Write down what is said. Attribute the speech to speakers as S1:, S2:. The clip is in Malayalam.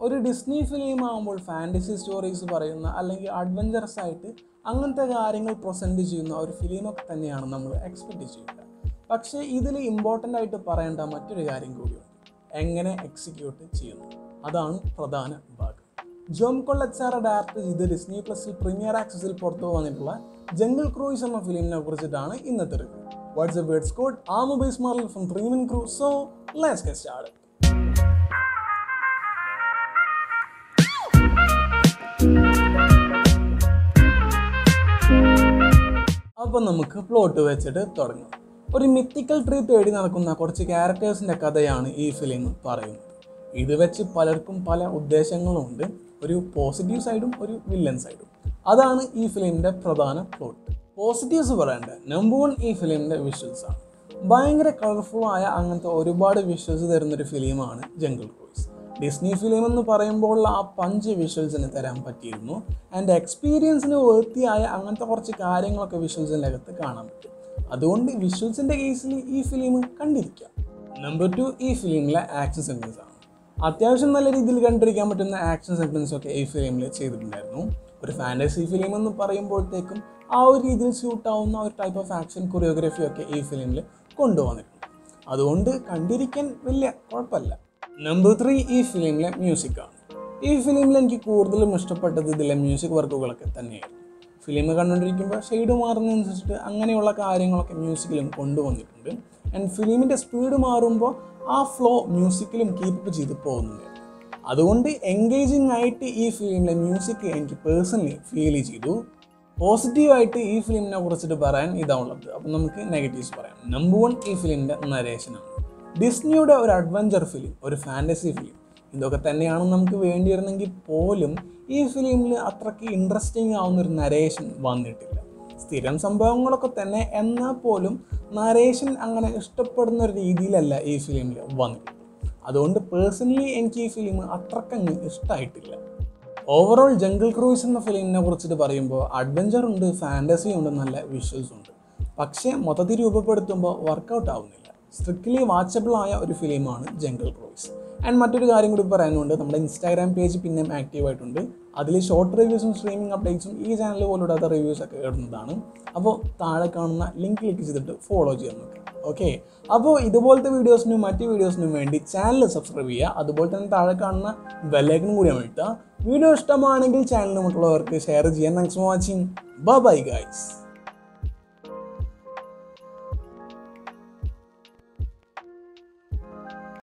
S1: ഒരു ഡിസ്നി ഫിലിം ആകുമ്പോൾ ഫാൻറ്റസി സ്റ്റോറീസ് പറയുന്ന അല്ലെങ്കിൽ അഡ്വഞ്ചറസ് ആയിട്ട് അങ്ങനത്തെ കാര്യങ്ങൾ പ്രസൻറ്റ് ചെയ്യുന്ന ഒരു ഫിലിമൊക്കെ തന്നെയാണ് നമ്മൾ എക്സ്പെക്റ്റ് ചെയ്യുക. പക്ഷേ ഇതിൽ ഇമ്പോർട്ടൻ്റ് ആയിട്ട് പറയേണ്ട മറ്റൊരു കാര്യം കൂടിയുണ്ട്, എങ്ങനെ എക്സിക്യൂട്ട് ചെയ്യുന്നു. അതാണ് പ്രധാന ഭാഗം. ജോം കൊള്ളച്ചാറ ഡയറക്റ്റ് ചെയ്ത് ഡിസ്നി പ്ലസിൽ പ്രീമിയർ ആക്സസിൽ പുറത്തു വന്നിട്ടുള്ള ജംഗിൾ ക്രൂയിസ് എന്ന ഫിലിമിനെ കുറിച്ചിട്ടാണ് ഇന്നത്തെ review. What's a words code ആമുബൈസ് മാർലൽ from 3 Min Crew. So let's get started. അപ്പോൾ നമുക്ക് പ്ലോട്ട് വെച്ചിട്ട് തുടങ്ങാം. ഒരു മിത്തിക്കൽ ട്രീ തേടി നടക്കുന്ന കുറച്ച് ക്യാരക്ടേഴ്സിൻ്റെ കഥയാണ് ഈ ഫിലിം പറയുന്നത്. ഇത് വെച്ച് പലർക്കും പല ഉദ്ദേശങ്ങളുമുണ്ട്, ഒരു പോസിറ്റീവ് സൈഡും ഒരു വില്ലൻ സൈഡും. അതാണ് ഈ ഫിലിമിൻ്റെ പ്രധാന പ്ലോട്ട്. പോസിറ്റീവ്സ് പറയേണ്ടത് നമ്പർ 1 ഈ ഫിലിമിൻ്റെ വിഷ്വൽസ് ആണ്. ഭയങ്കര കളർഫുള്ളായ അങ്ങനത്തെ ഒരുപാട് വിഷ്വൽസ് തരുന്നൊരു ഫിലിമാണ് ജംഗിൾ ക്രൂയിസ്. ഡിസ്നി ഫിലിം എന്ന് പറയുമ്പോൾ ആ 5 വിഷ്വൽസിന് തരാൻ പറ്റിയിരുന്നു. ആൻഡ് എക്സ്പീരിയൻസിന് വേർത്തിയായ അങ്ങനത്തെ കുറച്ച് കാര്യങ്ങളൊക്കെ വിഷ്വൽസിൻ്റെ അകത്ത് കാണാൻ പറ്റും. അതുകൊണ്ട് വിഷ്വൽസിൻ്റെ കേസിൽ ഈ ഫിലിം കണ്ടിരിക്കാം. നമ്പർ 2 ഈ ഫിലിമിലെ ആക്ഷൻ സെക്വൻസ് ആണ്. അത്യാവശ്യം നല്ല രീതിയിൽ കണ്ടിരിക്കാൻ പറ്റുന്ന ആക്ഷൻ സെക്വൻസൊക്കെ ഈ ഫിലിമിൽ ചെയ്തിട്ടുണ്ടായിരുന്നു. ഒരു ഫാൻറ്റസി ഫിലിം എന്ന് പറയുമ്പോഴത്തേക്കും ആ ഒരു രീതിയിൽ സ്യൂട്ടാവുന്ന ഒരു ടൈപ്പ് ഓഫ് ആക്ഷൻ കൊറിയോഗ്രാഫിയൊക്കെ ഈ ഫിലിമിൽ കൊണ്ടുവന്നിട്ടുണ്ട്. അതുകൊണ്ട് കണ്ടിരിക്കാൻ വലിയ കുഴപ്പമില്ല. നമ്പർ 3 ഈ ഫിലിമിലെ മ്യൂസിക്കാണ്. ഈ ഫിലിമിൽ എനിക്ക് കൂടുതലും ഇഷ്ടപ്പെട്ടത് ഇതിലെ മ്യൂസിക് വർക്കുകളൊക്കെ തന്നെയായിരുന്നു. ഫിലിം കണ്ടുകൊണ്ടിരിക്കുമ്പോൾ ഷെയ്ഡ് മാറുന്നതനുസരിച്ചിട്ട് അങ്ങനെയുള്ള കാര്യങ്ങളൊക്കെ മ്യൂസിക്കിലും കൊണ്ടുവന്നിട്ടുണ്ട്. ആൻഡ് ഫിലിമിൻ്റെ സ്പീഡ് മാറുമ്പോൾ ആ ഫ്ലോ മ്യൂസിക്കിലും കീപ്പ് ചെയ്ത് പോകുന്നുണ്ട്. അതുകൊണ്ട് എൻഗേജിങ് ആയിട്ട് ഈ ഫിലിമിലെ മ്യൂസിക് എനിക്ക് പേഴ്സണലി ഫീൽ ചെയ്തു. പോസിറ്റീവായിട്ട് ഈ ഫിലിമിനെ കുറിച്ചിട്ട് പറയാൻ ഇതാണുള്ളത്. അപ്പം നമുക്ക് നെഗറ്റീവ്സ് പറയാം. നമ്പർ 1 ഈ ഫിലിമിൻ്റെ നരേഷനാണ്. ഡിസ്നിയുടെ ഒരു അഡ്വഞ്ചർ ഫിലിം, ഒരു ഫാൻറ്റസി ഫിലിം, ഇതൊക്കെ തന്നെയാണ് നമുക്ക് വേണ്ടിയിരുന്നെങ്കിൽ പോലും ഈ ഫിലിമിൽ അത്രയ്ക്ക് ഇൻട്രസ്റ്റിംഗ് ആവുന്നൊരു നരേഷൻ വന്നിട്ടില്ല. സ്ഥിരം സംഭവങ്ങളൊക്കെ തന്നെ, എന്നാൽ പോലും നരേഷൻ അങ്ങനെ ഇഷ്ടപ്പെടുന്ന ഒരു രീതിയിലല്ല ഈ ഫിലിമിൽ വന്നിട്ടുള്ളത്. അതുകൊണ്ട് പേഴ്സണലി എനിക്ക് ഈ ഫിലിം അത്രക്കങ്ങ് ഇഷ്ടമായിട്ടില്ല. ഓവറോൾ ജംഗിൾ ക്രൂയിസ് എന്ന ഫിലിമിനെ കുറിച്ചിട്ട് പറയുമ്പോൾ അഡ്വഞ്ചർ ഉണ്ട്, ഫാൻറ്റസി ഉണ്ട്, നല്ല വിഷ്വൽസ് ഉണ്ട്. പക്ഷേ മൊത്തത്തിൽ രൂപപ്പെടുത്തുമ്പോൾ വർക്കൗട്ട് ആവുന്നില്ല. സ്ട്രിക്ട്ലി വാച്ചബിൾ ആയ ഒരു ഫിലിമാണ് ജംഗിൾ ക്രൂയിസ്. ആൻഡ് മറ്റൊരു കാര്യം കൂടി പറയാനുണ്ട്, നമ്മുടെ ഇൻസ്റ്റാഗ്രാം പേജ് പിന്നെയും ആക്റ്റീവ് ആയിട്ടുണ്ട്. അതിൽ ഷോർട്ട് റിവ്യൂസും സ്ട്രീമിംഗ് അപ്ഡേറ്റ്സും ഈ ചാനൽ പോലുള്ള റിവ്യൂസൊക്കെ ഇടുന്നതാണ്. അപ്പോൾ താഴെ കാണുന്ന ലിങ്ക് ക്ലിക്ക് ചെയ്തിട്ട് ഫോളോ ചെയ്യാൻ നോക്കുക. ഓക്കെ, അപ്പോൾ ഇതുപോലത്തെ വീഡിയോസിനും മറ്റ് വീഡിയോസിനും വേണ്ടി ചാനൽ സബ്സ്ക്രൈബ് ചെയ്യുക. അതുപോലെ തന്നെ താഴെ കാണുന്ന ബെല്ലൈക്കനും കൂടി അമർത്തുക. വീഡിയോ ഇഷ്ടമാണെങ്കിൽ ചാനലിന് മറ്റുള്ളവർക്ക് ഷെയർ ചെയ്യാൻ. Thanks for watching. Bye guys.